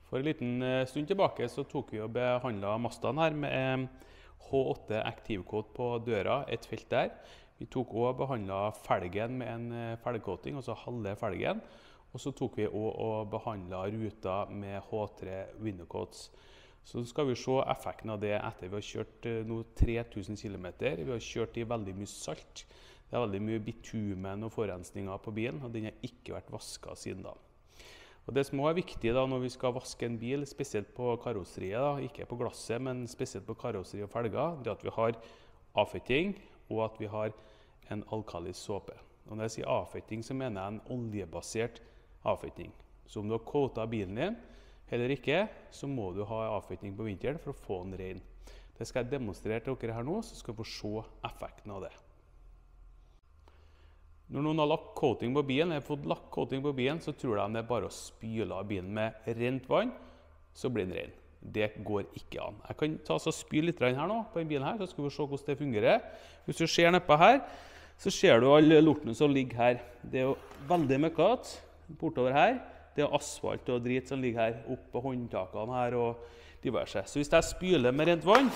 For en liten stund tilbake så tok vi og behandlet Mazdaen her med H8 Active Coat på døra, et felt der. Vi tok også og behandlet felgen med en felgcoating, altså halve felgen. Og så tok vi også og behandlet ruta med H3 Window Coats. Så skal vi se effekten av det etter vi har kjørt nå 3000 km. Vi har kjørt i veldig mye salt. Det er veldig mye bitumen og forurensninger på bilen, og den har ikke vært vasket siden da. Og det som også er viktig da, når vi skal vaske en bil, spesielt på karosseriet, da, ikke på glasset, men spesielt på karosseri og felger, det er at vi har avfetting, og at vi har en alkalis såpe. Og når jeg sier avfetting, så mener jeg en oljebasert avfetting. Så om du har coatet bilen din, eller ikke, så må du ha avfetting på vinteren for å få den ren. Det skal jeg demonstrere til dere her nå, så skal vi få se effekten av det. Når noen har lagt coating på bilen, eller fått lagt coating på bilen, så tror de det er bare å spyle av bilen med rent vann, så blir den ren. Det går ikke an. Jeg kan ta og spyle litt her nå, på den bilen her, så skal vi se hvordan det fungerer. Hvis du ser nedpå her, så ser du alle lortene som ligger her. Det er jo veldig møkkat bortover her. Det er asfalt og drit som ligger her, oppe på håndtakene her og diverse. Så hvis jeg spyler med rent vann,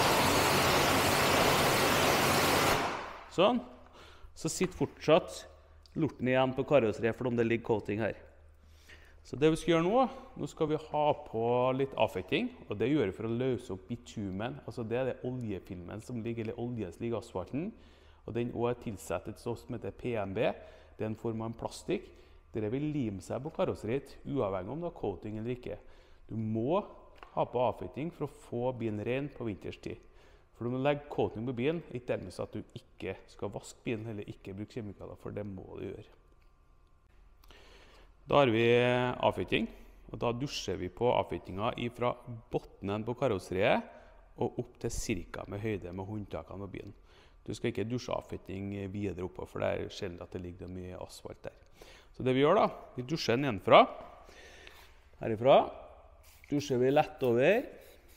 sånn, så sitter fortsatt lorten igjen på karosseriet for om det ligger coating her. Så det vi skal gjøre nå skal vi ha på litt avfetting, og det gjør vi for å løse opp bitumen. Altså det er det oljefilmen som ligger, eller oljen som ligger i asfalten, og den også er tilsatt et stoff som heter PMB. Det er en form av en plastikk. Dere vil lime seg på karosseriet, uavhengig om det har coating eller ikke. Du må ha på avfetting for å få bilen ren på vinterstid. For når du legger coating på bilen, ikke dermed at du ikke skal vaske bilen eller ikke bruke kjemikalier, for det må du gjøre. Da har vi avfetting, og da dusjer vi på avfettingen fra bottenen på karosseriet og opp til cirka med høyde med håndtakene på bilen. Du skal ikke dusje avfetting videre oppå, for det er sjelden at det ligger mye asfalt der. Så det vi gjør da, vi dusjer nedenfra. Herifra dusjer vi lett over.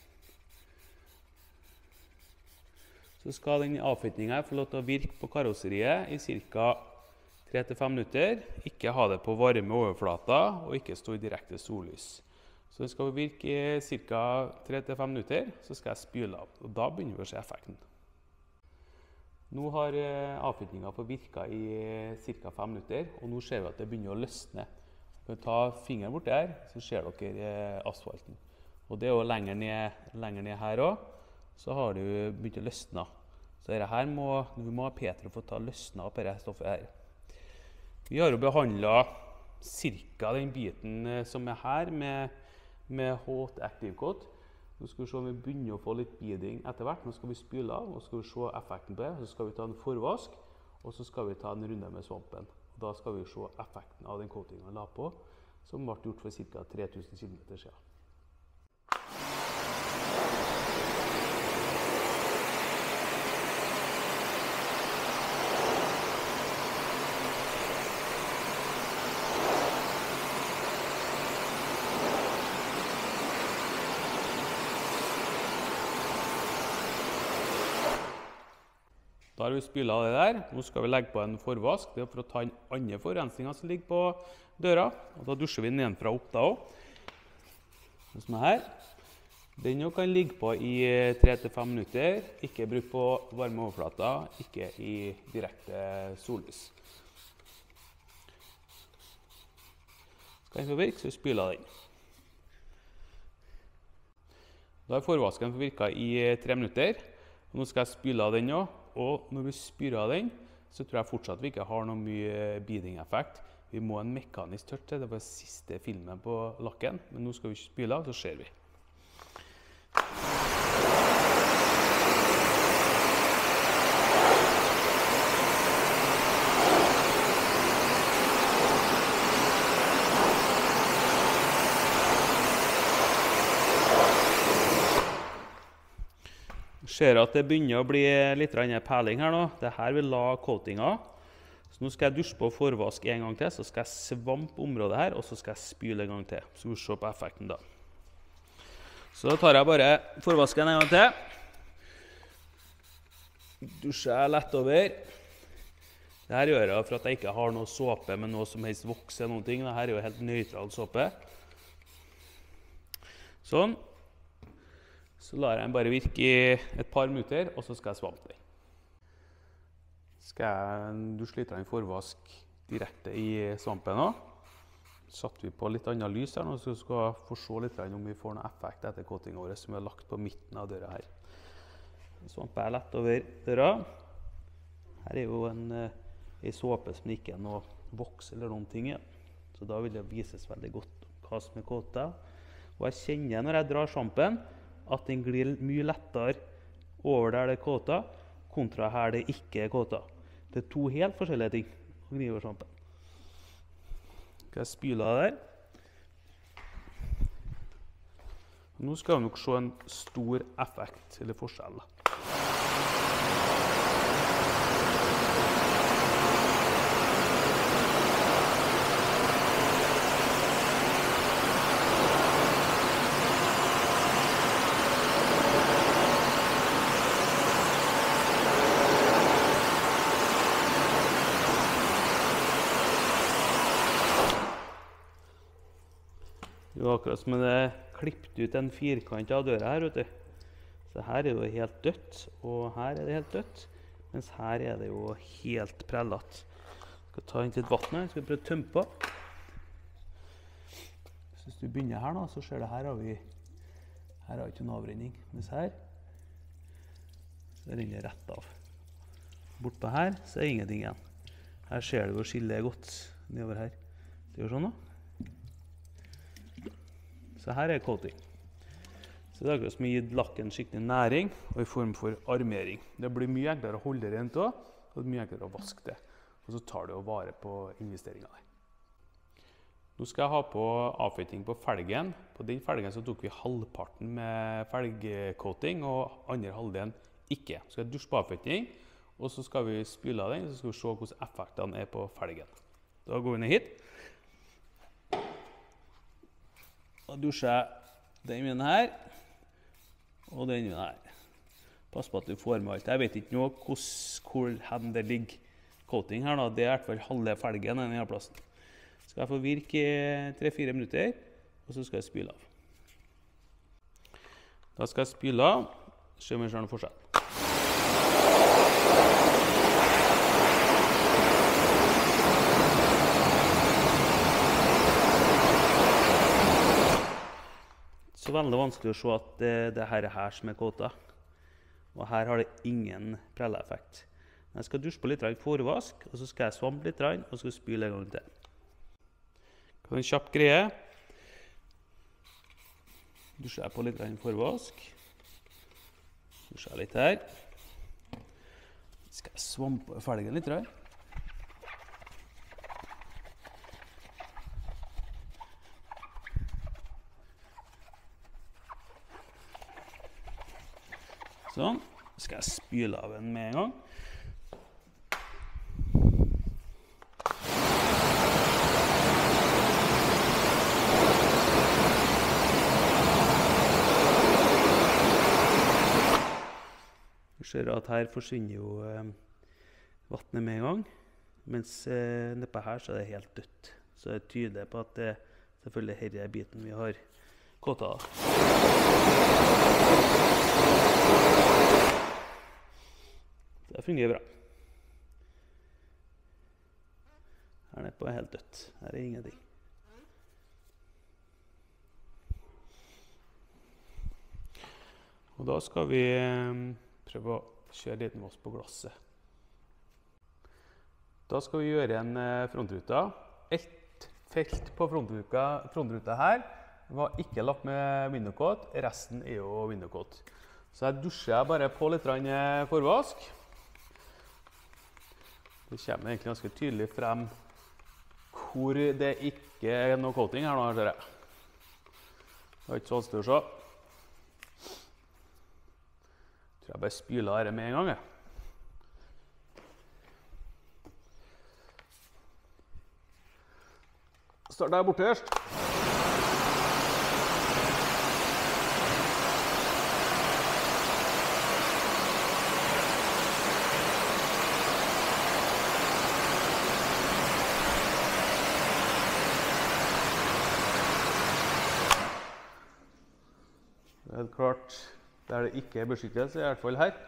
Så skal den avfettingen få lov til å virke på karosseriet i ca. 3-5 minutter. Ikke ha det på varme overflater, og ikke stå i direkte sollys. Så det skal virke i ca. 3-5 minutter, så skal jeg spyle av. Og da begynner vi å se effekten. Nå har avfettingen fått virket i ca. 5 minutter, og nå ser vi at det begynner å løsne. Vi kan ta fingeren borti her, så ser dere asfalten. Og det er jo lenger ned her også. Så har du begynt å løsne. Så dette her vi må ha Peter få ta løsne opp dette stoffet her. Vi har jo behandlet cirka den biten som er her med H8 Active Coat. Nå skal vi se om vi begynner å få litt beading etter hvert. Nå skal vi spyle av, og skal vi se effekten på det. Så skal vi ta en forvask, og så skal vi ta en runde med svampen. Og da skal vi se effekten av den coatingen vi la på, som ble gjort for ca. 3000 km siden. Da har vi spylet av det der. Nå skal vi legge på en forvask. Det er for å ta inn andre forurensninger som ligger på døra. Og da dusjer vi nedenfra opp da også. Sånn som her. Den kan ligge på i 3-5 minutter. Ikke bruk på varme overflater, ikke i direkte sollys. Skal den få virke, så spyler den. Da har forvasken fått virket i 3 minutter. Og nå skal jeg spyle av den også. Og når vi spyler av den, så tror jeg fortsatt vi ikke har noe mye beading-effekt. Vi må en mekanisk tørt til. Det var siste filmen på lakken. Men nå skal vi spyle av, så ser vi. Ser at det begynner å bli litt perling her nå. Det her vil la coatingen. Så nå skal jeg dusje på forvask en gang til, så skal jeg svampe området her, og så skal jeg spyle en gang til. Så vi ser på effekten da. Så da tar jeg bare forvasken en gang til. Dusjer jeg lett over. Dette gjør jeg for at jeg ikke har noe såpe med noe som helst voks eller noen ting. Dette er jo helt nøytral såpe. Sånn. Så lar jeg den bare virke i et par minutter, og så skal jeg svampe den. Du sliter en forvask direkte i svampen nå. Satt vi på litt annet lys her nå, så vi skal få se litt om vi får noe effekt etter coatingen vår som vi har lagt på midten av døra her. Svamper er lett over døra. Her er jo en såpe som ikke er noe voks eller noen ting i. Så da vil det vises veldig godt hva som er coatet. Og jeg kjenner når jeg drar svampen at den glir mye lettere over der det er coatet, kontra her det ikke er coatet. Det er to helt forskjellige ting å gni over svampen. Skal jeg spyle av der. Nå skal vi nok se en stor effekt, eller forskjell. Det er akkurat som det klippet ut en firkant av døra her, vet du. Så her er det helt dødt, og her er det helt dødt, mens her er det jo helt prellet. Jeg skal ta inn litt vann her, jeg skal prøve å tømme på. Hvis du begynner her nå, så ser du her har vi ikke en avrenning, mens her så renner det rett av. Bort på her så er det ingenting igjen. Her ser du hvor skillet er godt nedover her. Det gjør sånn da. Så her er coating. Så det er akkurat som å gi lakken skikkelig næring og i form for armering. Det blir mye enklere å holde det rent også, og det er mye enklere å vaske det. Og så tar det å vare på investeringen der. Nå skal jeg ha på avføyting på felgen. På den felgen så tok vi halvparten med felgcoating, og andre halvdelen ikke. Så skal jeg dusje på avføyting, og så skal vi spyle av den, og så skal vi se hvordan effektene er på felgen. Da går vi ned hit. Da dusjer jeg den min her, og den min her. Pass på at du får med alt. Jeg vet ikke noe hvor det ligger coating her nå. Det er i hvert fall halve felgen denne plassen. Skal jeg få virke i 3-4 minutter, og så skal jeg spyle av. Da skal jeg spyle av, se om jeg ser noe forskjell. Så veldig vanskelig å se at det her som er coatet. Og her har det ingen prelleeffekt. Jeg skal dusje på litt forvask, og så skal jeg svampe litt, og så skal jeg spyle en gang til. Det er en kjapp greie. Dusjer jeg på litt forvask. Dusjer jeg litt her. Så skal jeg svampe felgen litt. Sånn. Så skal jeg spyle av den med en gang. Du ser at her forsvinner jo vannet med en gang, mens nedpå her så er det helt dødt. Så det tyder på at det selvfølgelig her er biten vi har coatet av. Det fungerer bra. Her nedpå er helt dødt. Her er ingenting. Og da skal vi prøve å kjøre litt vask på glasset. Da skal vi gjøre en frontruta. Et felt på frontruta her var ikke lagt med windowcoat, resten er jo windowcoat. Så her dusjer jeg bare på litt forvask. Det kommer egentlig ganske tydelig frem hvor det ikke er noe coating her nå, ser jeg. Det er ikke så vanskelig å se. Jeg tror jeg bare spyler dette med en gang. Starter jeg borterst. Det er klart, der det ikke er beskyttelse, i hvert fall her.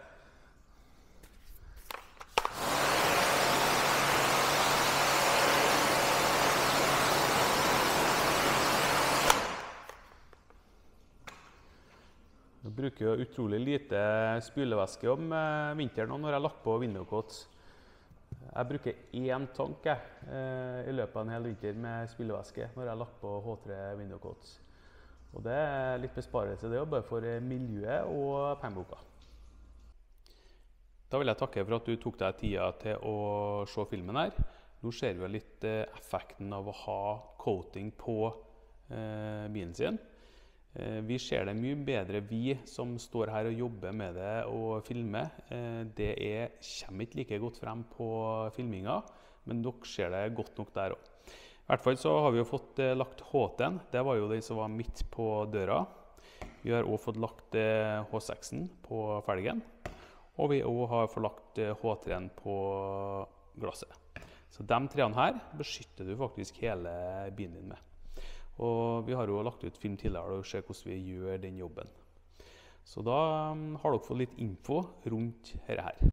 Jeg bruker jo utrolig lite spylevæske om vinteren når jeg lakker på windowcoats. Jeg bruker 1 tank i løpet av en hel vinter med spylevæske når jeg lakker på H3 windowcoats. Og det er litt besparelse det, både for miljøet og pengeboka. Da vil jeg takke for at du tok deg tida til å se filmen her. Nå ser vi litt effekten av å ha coating på bilen sin. Vi ser det mye bedre, vi som står her og jobber med det og filmer. Det kommer ikke like godt frem på filminga, men dere ser det godt nok der også. I hvert fall så har vi jo fått lagt H10, det var jo den som var midt på døra. Vi har også fått lagt H6-en på felgen, og vi også har fått lagt H3-en på glasset. Så de 3 her beskytter du faktisk hele bilen din med. Og vi har jo lagt ut film tidligere og ser hvordan vi gjør den jobben. Så da har dere fått litt info rundt dette her.